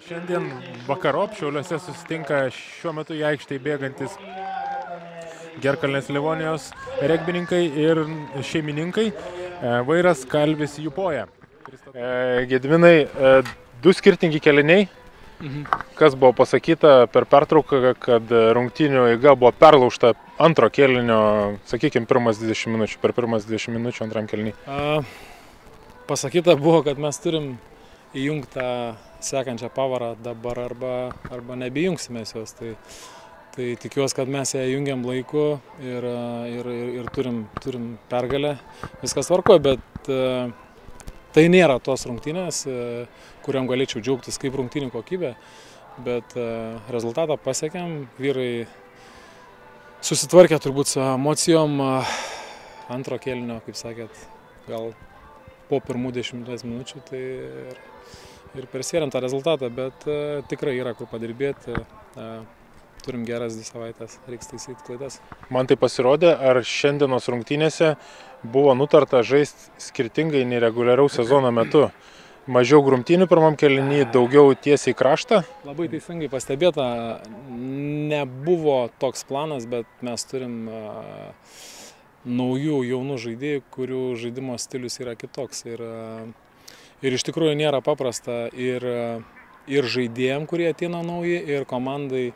Šiandien vakarop Šiauliuose susitinka šiuo metu į aikštę bėgantis Gerkalnės Livonijos regbininkai ir šeimininkai. Vairas Kalvis Jupoja. Gedvinai, du skirtingi kėliniai. Kas buvo pasakyta per pertrauką, kad rungtynių eiga buvo perlaužta antro kėlinio, sakykime, pirmas 20 minučių, per pirmas 20 minučių antram kėlinį? Pasakyta buvo, kad mes turim įjungtą sekančią pavarą dabar arba nebejungsime jos. Tai tikiuosi, kad mes ją jungiam laiku ir turim pergalę. Viskas tvarkoja, bet tai nėra tos rungtynės, kuriam galėčiau džiaugtis kaip rungtynių kokybė, bet rezultatą pasiekėm. Vyrai susitvarkė turbūt su emocijom antro kėlinio, kaip sakėt, gal po pirmų 10 minučių, tai ir persvėrėm tą rezultatą, bet tikrai yra kur padirbėti. Turim geras 2 savaitės, reiks taisyti klaidas. Man tai pasirodė, ar šiandienos rungtynėse buvo nutarta žaisti skirtingai nei reguliaraus sezono metu. Mažiau grumtynių pirmam kėliny, daugiau tiesiai kraštą? Labai teisingai pastebėta, nebuvo toks planas, bet mes turim naujų jaunų žaidėjų, kurių žaidimo stilius yra kitoks. Ir iš tikrųjų nėra paprasta ir žaidėjim, kurie ateina nauji, ir komandai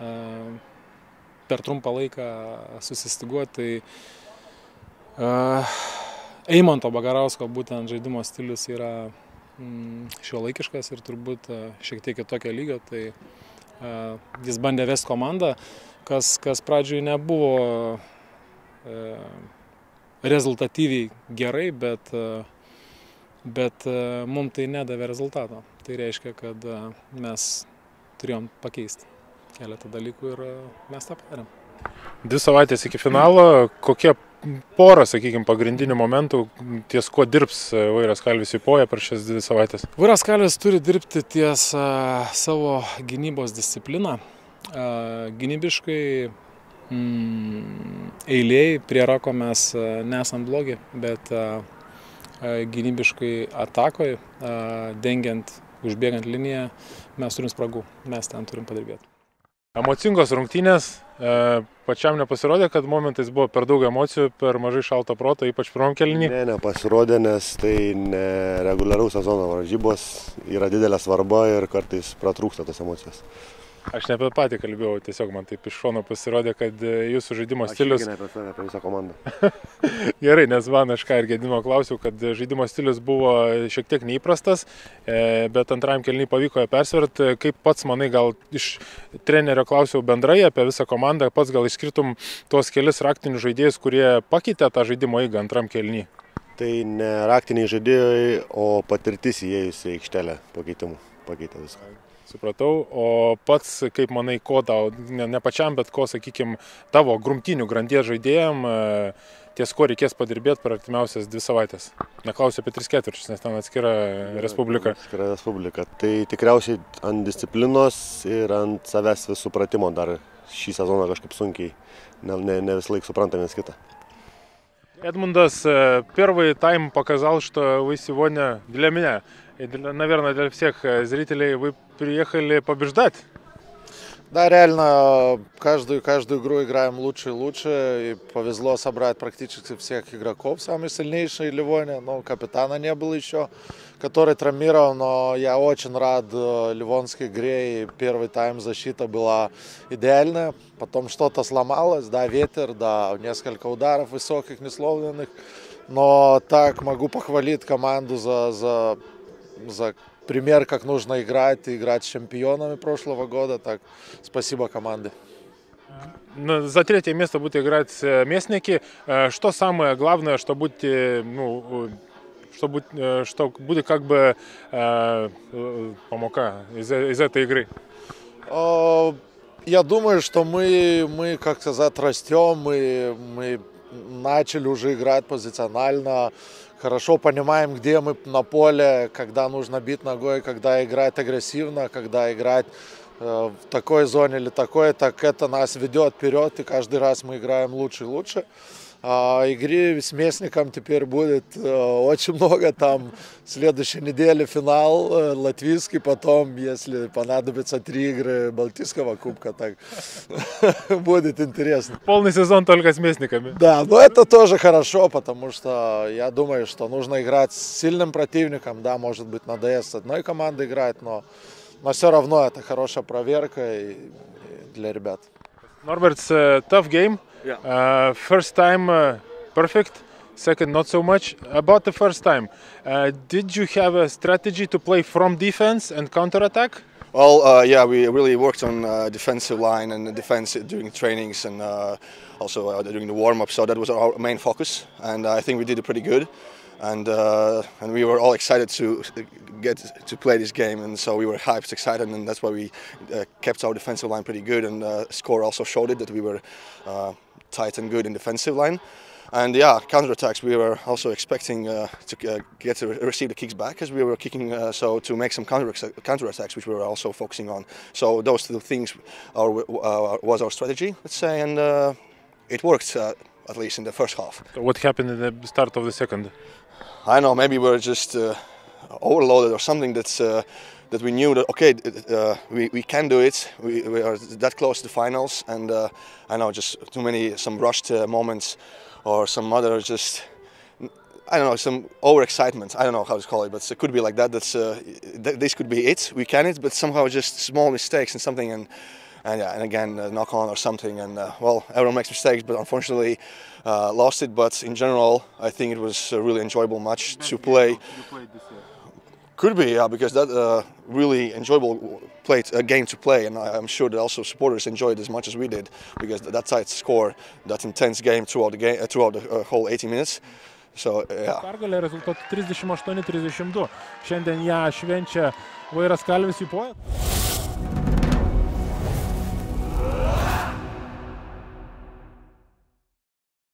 per trumpą laiką susistiguoti. Tai Eimanto Bagarausko būtent žaidimo stilius yra šiuolaikiškas ir turbūt šiek tiek kitokio lygio. Tai jis bandė vesti komandą, kas pradžioje nebuvo rezultatyviai gerai, bet mums tai nedavė rezultato. Tai reiškia, kad mes turėjom pakeisti keletą dalykų ir mes tą padarėm. 2 savaitės iki finalo, kokie pora, sakykime, pagrindinių momentų, ties kuo dirbs Vairas Kalvis Jupoja per šias 2 savaitės? Vairas Kalvis turi dirbti ties savo gynybos discipliną. Gynybiškai eilėj prie rako mes nesam blogi, bet gynybiškai atakoje, dengiant, užbėgant liniją, mes turim spragų, mes ten turim padirbėti. Emocingos rungtynės, pačiam nepasirodė, kad momentais buvo per daug emocijų, per mažai šalto proto, ypač pirmam kėlinį? Ne, nepasirodė, nes tai ne reguliaraus sezono varžybos, yra didelė svarba ir kartais pratrūksta tos emocijos. Aš ne apie patį kalbėjau, tiesiog man taip iš šono pasirodė, kad jūsų žaidimo stilius... Aš irgi ne apie save, apie visą komandą. Gerai, nes man aš ką ir Gedimo klausiau, kad žaidimo stilius buvo šiek tiek neįprastas, bet antrajam kėliny pavyko persverti. Kaip pats manai, gal iš trenerio klausiau bendrai apie visą komandą, pats gal išskirtum tuos kelis raktinius žaidėjus, kurie pakeitė tą žaidimo eigą antram kėliny? Tai ne raktiniai žaidėjai, o patirtis įėjus į aikštelę pakeitimų. Pakeitė viską. Supratau, o pats, kaip manai, ko tau, ne pačiam, bet ko, sakykime, tavo grumtynių grandies žaidėjam, ties ko reikės padirbėti per artimiausias 2 savaitės? Neklausiu apie 3 ketvirčius, nes ten atskira respublika. Atskira respublika. Tai tikriausiai ant disciplinos ir ant savęs vis supratimo dar šį sezoną kažkaip sunkiai, не весь laik suprantam vienas kitą. Эдмундас, первый тайм показал, что вы сегодня для меня и, наверное, для всех зрителей вы приехали побеждать. Да, реально, каждую игру играем лучше и лучше. И повезло собрать практически всех игроков. Самый сильнейший Ливония, но капитана не было еще, который травмирован. Но я очень рад ливонской игре. И первый тайм защита была идеальная. Потом что-то сломалось, да, ветер, да, несколько ударов высоких, несловленных. Но так могу похвалить команду за пример, как нужно играть с чемпионами прошлого года. Так, спасибо команде. За 3-е место будете играть местники. Что самое главное, что будете, что будет как бы помока из этой игры? Я думаю, что мы как сказать, растем, мы начали уже играть позиционально. Хорошо понимаем, где мы на поле, когда нужно бить ногой, когда играть агрессивно, когда играть в такой зоне или такой, так это нас ведет вперед, и каждый раз мы играем лучше и лучше. игре смесникам теперь будет очень много, там следующей неделе финал латвийский, потом, если понадобится 3 игры Балтийского кубка, так будет интересно. Полный сезон только с местниками. Да, но это тоже хорошо, потому что я думаю, что нужно играть с сильным противником, да, может быть, надоест одной командой играть, но все равно это хорошая проверка для ребят. Norbert, it's a tough game. Yeah. First time perfect, second not so much. About the first time, did you have a strategy to play from defense and counter-attack? Well, yeah, we really worked on defensive line and defense during trainings and also during the warm-up. So that was our main focus, and I think we did it pretty good. And we were all excited to get to play this game, and so we were hyped, excited, and that's why we kept our defensive line pretty good. And score also showed it that we were tight and good in defensive line. And yeah, counterattacks, we were also expecting to get to receive the kicks back as we were kicking, so to make some counterattacks, which we were also focusing on. So those two things was our strategy, let's say, and it worked at least in the first half. So what happened in the start of the second? I know, maybe we're just overloaded or something that we knew that, okay, we can do it, we are that close to the finals, and I know, just too many, some rushed moments or some other just, I don't know, some overexcitement, I don't know how to call it, but it could be like that, this could be it, we can it, but somehow just small mistakes and something, and again, knock on or something, and well, everyone makes mistakes, but unfortunately lost it. But in general, I think it was a really enjoyable match to play. Could be, yeah, because that really enjoyable game to play, and I'm sure that also supporters enjoyed it as much as we did, because that tight score, that intense game throughout the whole 80 minutes. So, yeah. Pergalė rezultatu 38-32. Šiandien ją švenčia Vairas Kalvis Jupoja.